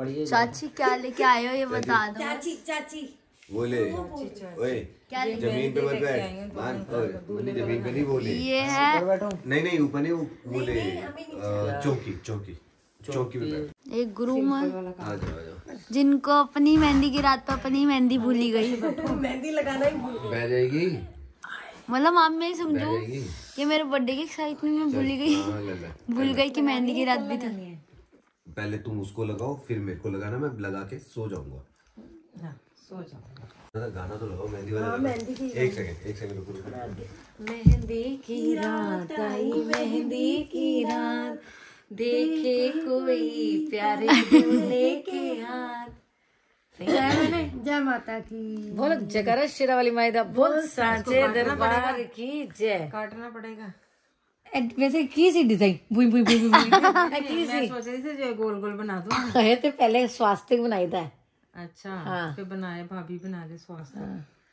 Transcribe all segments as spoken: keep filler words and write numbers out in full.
चाची क्या लेके आए हो ये बता दो। चाची चाची बोले ओए जमीन पे मत बैठ मान मुन्नी जमीन पे नहीं बोले ये है नहीं नहीं ऊपर नहीं बोले चौकी चौकी चौकी पे बैठ। एक ग्रूम आ जाओ आ जाओ जिनको अपनी मेहंदी की रात पर अपनी मेहंदी भूली गई। मेहंदी लगाना ही भूल गई। बैठ जाएगी मतलब आप मैं समझू कि मेरे बर्थडे की एक्साइटमेंट में भूल गई भूल गई कि मेहंदी की रात भी थी। पहले तुम उसको लगाओ फिर मेरे को लगाना, मैं लगा के सो जाऊंगा। हाँ, सो जाओ। गाना तो लगाओ मेहंदी वाला। मेहंदी की एक सेकंड एक सेकंड रुको। मेहंदी की रात आई मेहंदी की रात देखे कोई प्यारे दूल्हे के हाथ। जय माता की बोल जयकारा शेरा वाली माई दा बोल सांचे दरबार की जय। काटना पड़ेगा वैसे की सी डिजाइन बुई बुई बुई बुई की सी सोच रही थी जो गोल गोल बना दूं है तो पहले स्वास्तिक बनाई था। अच्छा हाँ। फिर बनाए भाभी बना दे स्वास्तिक।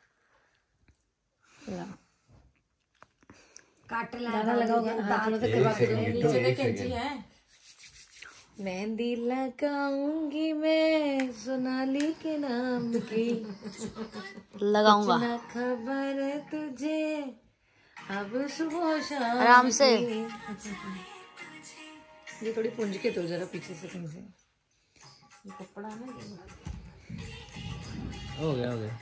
काट लाना लगाओगे दांत से करवा के नीचे में कैंची है। मेहंदी लगाऊंगी मैं सोनाली के नाम की लगाऊंगा ना खबर तुझे अब सुबह शाम आराम से। ये थोड़ी पुंज के दो जरा पीछे से कहीं से ये कपड़ा ना हो गया हो गया।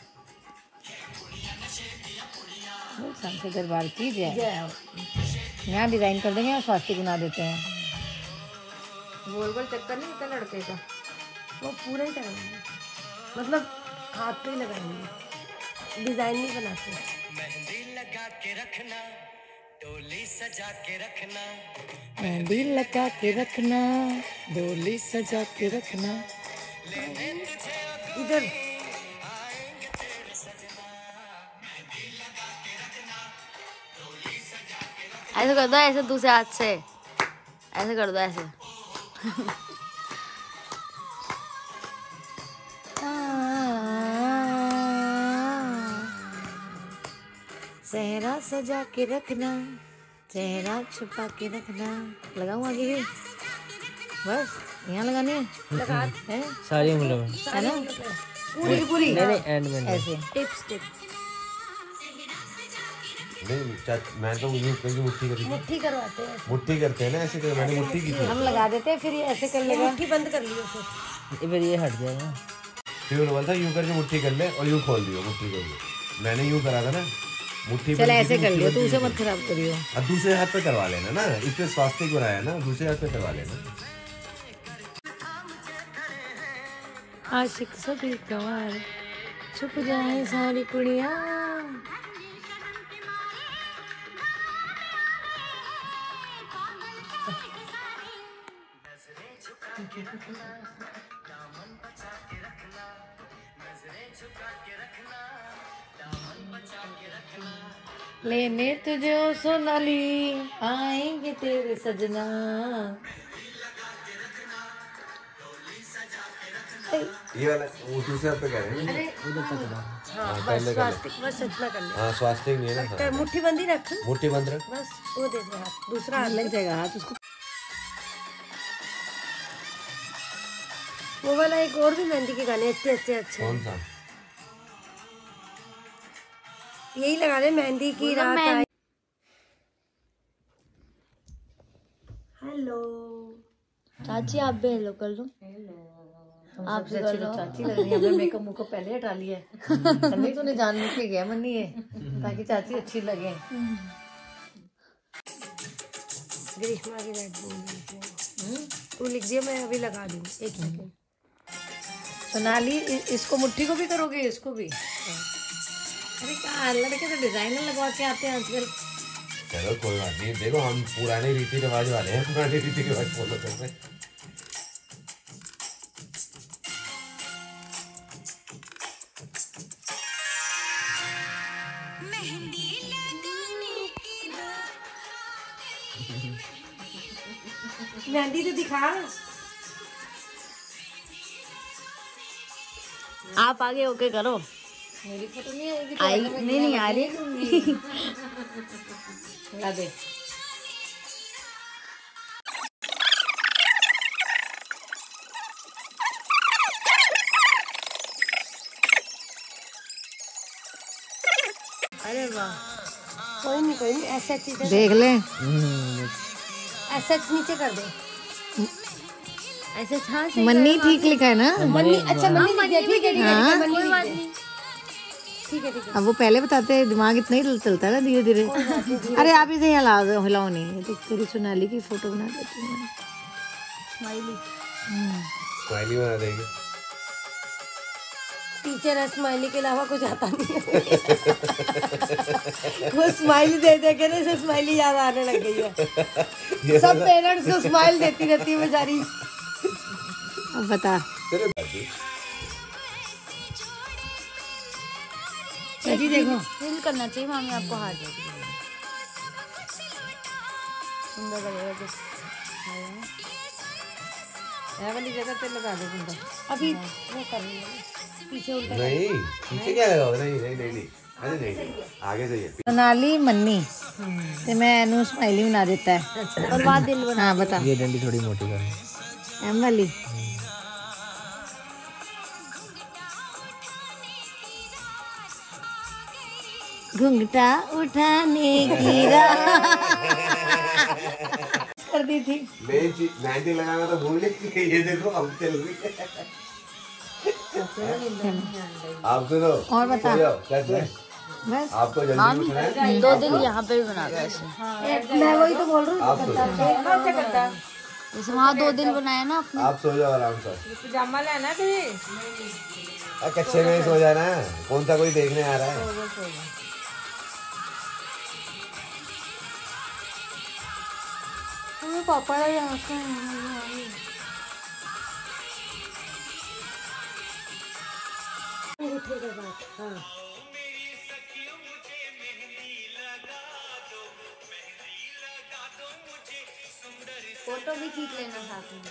सांचे दरबार की जय। यहाँ डिजाइन कर देंगे और स्वास्तिक बना देते हैं। गोल गोल चक्कर नहीं होता लड़के का वो पूरा ही करेंगे मतलब हाथ पे ही लगाएंगे डिजाइन नहीं बनाते। मेहंदी लगा के रखना डोली सजा के रखना मेहंदी लगा के रखना डोली सजा के रखना इधर ऐसे कर दो ऐसे दूसरे हाथ से ऐसे कर दो ऐसे। चेहरा सजा के रखना चेहरा छुपा के रखना। लगाऊं आगे भी बस यहाँ लगानी है लगा है सारी उंगलियों में है ना पूरी की पूरी नहीं नहीं एंड में ऐसे टिप्स टिप्स नहीं मैं तो यूं करके मुट्ठी करी मुट्ठी करवाते हैं मुट्ठी करते हैं ना ऐसे कर मैंने मुट्ठी की थी। हम लगा देते हैं फिर ये ऐसे कर लेगा मुट्ठी बंद कर लियो फिर फिर ये हट जाएगा। फिर उन्होंने बोला था यूं करके मुट्ठी कर ले और यूं खोल दियो मुट्ठी कर लो। मैंने यूं करा था ना मुट्ठी। चल ऐसे कर लियो तू उसे मत खराब करियो। अब दूसरे हाथ पे करवा लेना ना इस पे स्वास्तिक बनाया ना दूसरे हाथ पे करवा लेना। आशिक सभी कवार छुप जाए सारी कुड़ियाँ लेने तुझे ओ सोनाली आएंगे तेरे सजना। ये वाला वो दूसरे हाथ पे कह रहे हैं। अरे उधर तक हाँ बस स्वास्तिक बस इतना कर ले। हाँ स्वास्तिक नहीं है ना। मुट्ठी बंदी रख मुट्ठी बंद रख बस वो दे दे हाथ दूसरा हाथ लग जाएगा हाथ उसको। वो वाला एक और भी मेहंदी के गाने अच्छे अच्छे अच्छे। कौन सा यही लगा दे मेहंदी की रात आई। हेलो चाची आप भी हेलो कर लो। आप भी कर लो। चाची लग रही है हमने मेकअप मुकअप पहले हटा लिया है तभी तूने जान बुझ के गया मन्नी है ताकि चाची अच्छी लगे। ग्रीष्मा की रेड बोल तू लिख दिया मैं अभी लगा दूँ एक सेकंड। सोनाली इसको मुट्ठी को भी करोगे इसको भी। अरे क्या लड़के तो डिजाइनर लगवा के आते हैं आजकल। चलो कोई बात नहीं देखो हम पुराने रीति रिवाज वाले हैं पुराने रीति रिवाज फॉलो करते हैं। मेहंदी तो दिखा आप आगे होके करो। मेरी फोटो नहीं आएगी आई नहीं नहीं आ रही। ला दे अरे वाह, कोई नहीं कोई नहीं, ऐसे चीजें देख ले। ऐसे नीचे कर दे, ऐसे हाँ सही मन्नी ठीक लिखा है ना? मन्नी, अच्छा मन्नी लिख दिया, ठीक है ठीक है ठीक है, मन्नी लिख दिया। ठीक है ठीक है। अब वो पहले बताते हैं, दिमाग इतना ही चलता है ना धीरे धीरे। अरे आप इसे हिला दो, हिलाओ नहीं। ये तो तेरी सोनाली की फोटो बना देती हूँ। स्माइली स्माइली बना देगी। टीचर है, स्माइली के अलावा कुछ आता नहीं है। वो स्माइली दे दे के ना इसे स्माइली याद आने लग गई है। सब पेरेंट्स को स्माइल देती रहती है बेचारी। अब बता जी, देखो फील करना चाहिए मामी आपको हाथ दे, सुंदर लगेगा। जब ये वाली जगह पे लगा दे कुंडा, अभी वो कर रही है पीछे उल्टा। नहीं पीछे क्या लगा? नहीं नहीं नहीं नहीं, अरे नहीं नहीं, आगे से ये सोनाली मन्नी ते मैं एनू स्माइली बना देता है। और वहाँ दिल बना। हाँ बता। ये डंडी थोड़ी मोटी कर। एम वाली घुंघटा उठाने की राह कर दी थी। मेहंदी लगाना तो भूल गई। ये देखो अब चल रही है। आप सुनो और बता। बस आपको जल्दी उठना है। दो दिन यहाँ पे भी बना दो ऐसे। मैं वही तो बोल रही हूँ। आप सो जाओ, जैसे वहाँ दो दिन बनाया ना आपने। आप सो जाओ आराम से। पजामा लेना कभी कच्चे में ही सो जाना है, कौन सा कोई देखने आ रहा है। पापा यहाँ से फोटो भी खींच लेना साथ में।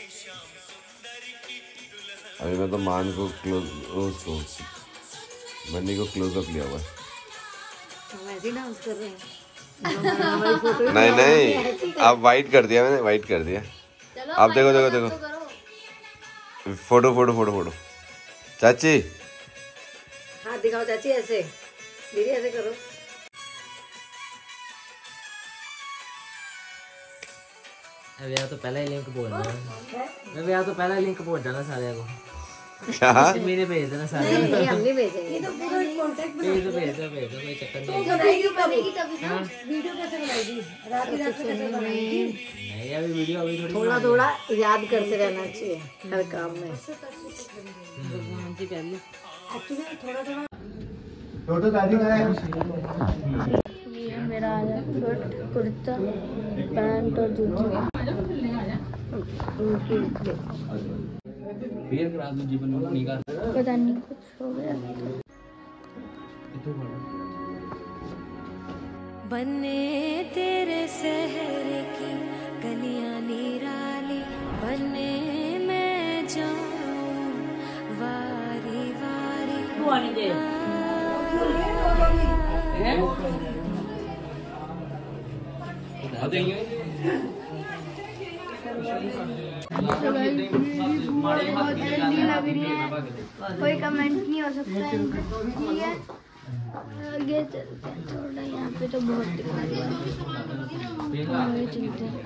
अभी मैं तो मान को क्लोज उसको मन्नी को क्लोज अप लिया हुआ है। वैसे ही डांस कर रहे हैं। नहीं नहीं, आप वाइट कर दिया, मैंने वाइट कर दिया। आप देखो देखो देखो, फोटो फोटो फोटो फोटो। चाची हाथ दिखाओ चाची, ऐसे दीदी ऐसे करो। अभी यहाँ तो पहला ही लिंक पहुंच जाना। मैं यहाँ तो पहला लिंक पहुंच जाना सारे को। क्या? मेरे भेज देना सारे। नहीं हम नहीं भेजेंगे। ये तो भेज दो भेज दो भेज दो, कोई चक्कर नहीं। वीडियो बनेगी तभी ना। वीडियो कैसे बनाएगी? रात ही रात से कैसे बनाएगी? नहीं अभी वीडियो अभी थोड़ी थोड़ा थोड़ा याद करते रहना चाहिए हर काम में। एक्चुअली थोड़ा थोड़ा फोटो दादी का है। ये मेरा शर्ट, कुर्ता, पैंट और जूते। पता नहीं कुछ हो गया। बने तेरे शहर की गलियां निराली, बने मैं जाऊं वारी वारी। कोई कमेंट नहीं हो सकता है, ठीक है। आगे चलते हैं थोड़ा, यहाँ पे तो बहुत दिखाई दे रहा है। आगे चलते हैं।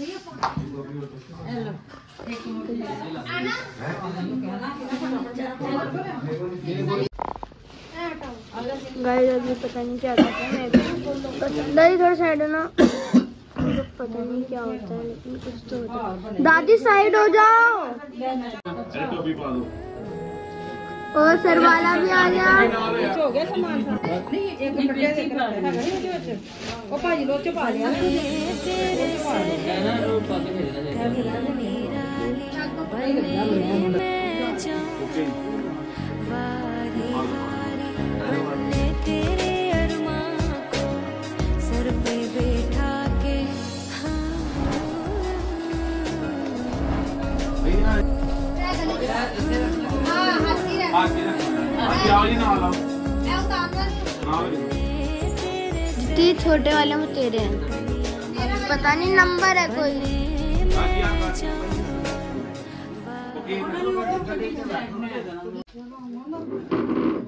गाइस अभी पता नहीं क्या करता है, मैं दादी थोड़ा साइड है ना, मुझे पता नहीं क्या होता है लेकिन कुछ तो होता है। दादी साइड हो जाओ। और सर वाला भी आ गया। हो गया सामान एक वो भाजी लो चुपा लिया। तेरे अरमां को सर पे बैठा के जितने छोटे वाले में तेरे हैं, पता नहीं नंबर है कोई।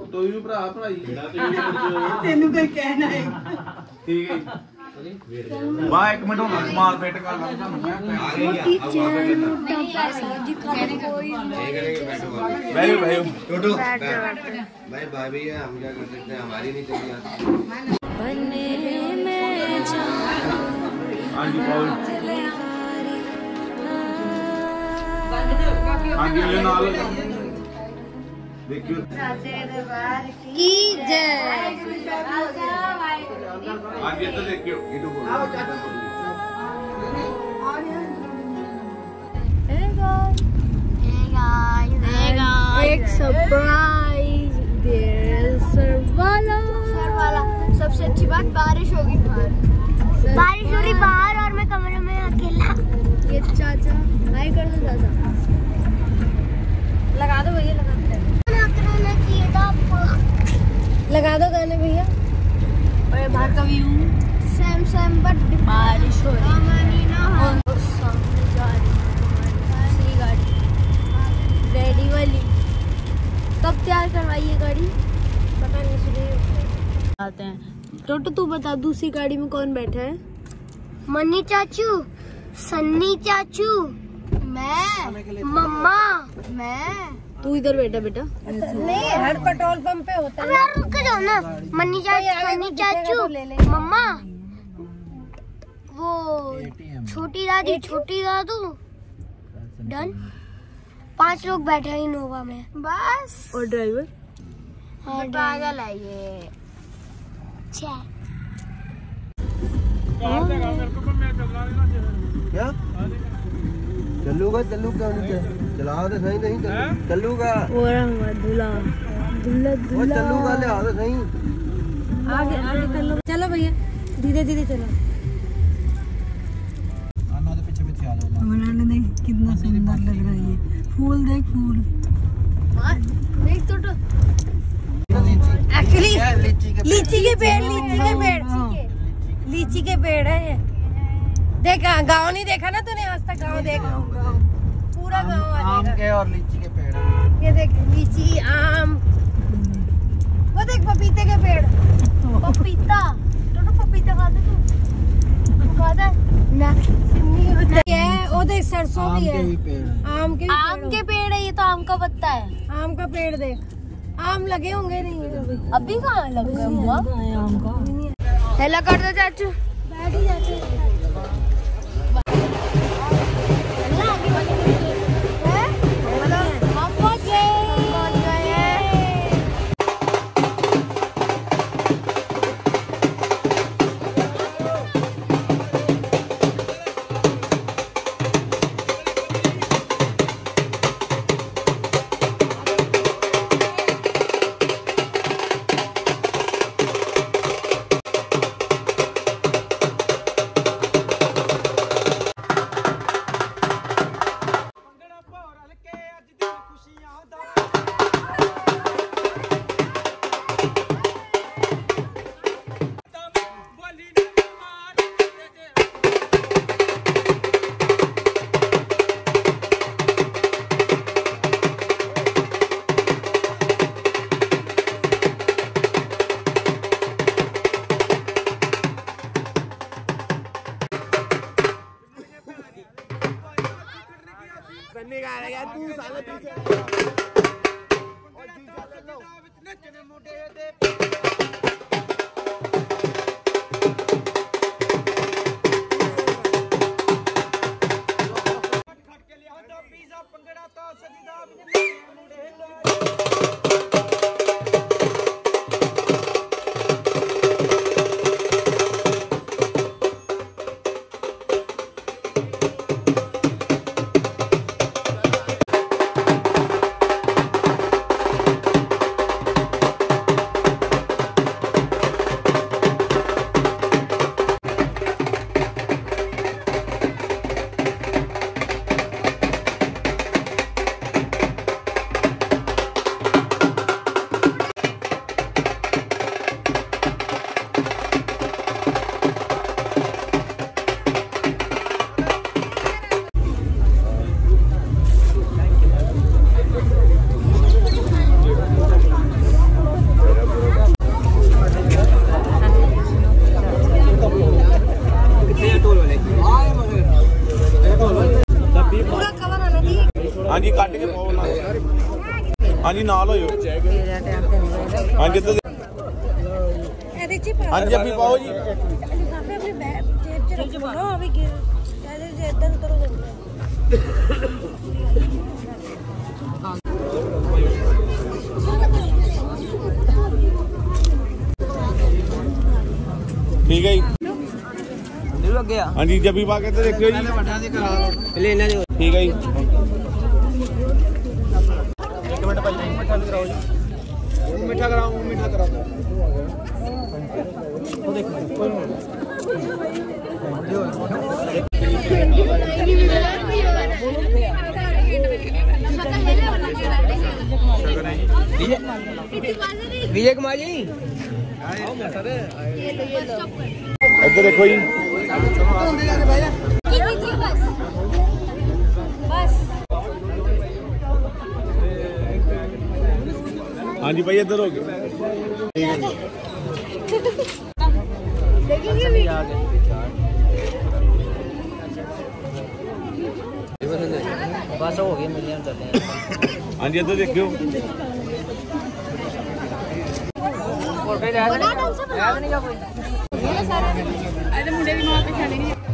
ਤੋਈ ਨੂੰ ਭਰਾ ਭਰਾਈ ਤੈਨੂੰ ਕੋਈ ਕਹਿਣਾ ਹੈ ਠੀਕ ਹੈ ਵਾਹ ਇੱਕ ਮਿੰਟ ਹੁਣ ਸਮਾਲ ਫਿੱਟ ਕਰ ਲਾ ਤੁਹਾਨੂੰ ਮੈਂ मोटी चैन मोटा पैसा दिखाने कोई भाई भाई टोटो भाई भाभी है, हम क्या कर सकते हैं, हमारी नहीं चली आती। बने मैं जाऊं हाँ जी पाउल हाँ जी ये नाल देखियो की जय। हाँ जी तो देखियो ये तो एक सरप्राइज सरवाला सरवाला। सबसे अच्छी बात बारिश होगी बाहर, बारिश हो रही बाहर और मैं कमरे में अकेला। ये चाचा हाय कर दो, चाचा लगा दो भैया, लगा दो चाहिए था आपको, लगा दो गाने भैया। और बाहर का व्यू सेम सेम बट बारिश हो रही है। गाड़ी रेडी वाली कब तैयार करवाई है गाड़ी, पता नहीं सुबह आते हैं। टोटो तू बता दूसरी गाड़ी में कौन बैठा है? मन्नी चाचू, सन्नी चाचू, मैं, मम्मा, मैं। तू इधर बैठा बेटा। नहीं हर पेट्रोल पंप पे होता है। यार रुक जाओ ना। मन्नी चाचू, सन्नी चाचू, मम्मा, वो छोटी दादी, छोटी दादू, डन। पांच लोग बैठे हैं इनोवा में बस। और ड्राइवर? हाँ पागल है ये। क्या चलूगा? चलू क्यों नहीं? चला तो सही नहीं चलूगा। दूल्हा दूल्हा वो चलूगा, ले आ तो सही। आगे आगे कर लो। चलो भैया धीरे धीरे चलो। आना तो पीछे पीछे आ जाओ। बनाने देख कितना सुंदर लग रहा है ये फूल, देख फूल देख तो तो एक्चुअली लीची के लीची के पेड़, लीची के पेड़, लीची के पेड़ है ये। देख गाँव नहीं देखा ना तूने आज तक? गाँव देख, पूरा गाँव आ आम जाएगा। के और लीची के पेड़। ये देख लीची, आम, वो देख पपीते के पेड़। पपीता तो पपीता खाते तू खाता है ना? क्या है? वो देख सरसों भी है, आम के आम के पेड़ है ये तो, आम का पत्ता है। आम का पेड़ देख, आम लगे होंगे नहीं अभी। अभी कहाँ लग गया हुआ आम का। हेलो कर दो चाचू। बैठ ही जाते हाँ जी नाल होयो हाँ जी तो हाँ जी अभी पाओ जी ठीक है जी हाँ जी जबी पा के तो देखियो जी ठीक है जी एक मिनट भाई मिठा कराओ जी मिठा कराओ मिठा कराओ वो देखो विजय कुमार जी इधर देखो जी हाँ जी भाई इधर हो गया बस हो गया मिलियन चलते हैं हाँ जी इधर देखियो और कोई रह नहीं रह नहीं कोई मुझे भी वहाँ पे चलेंगे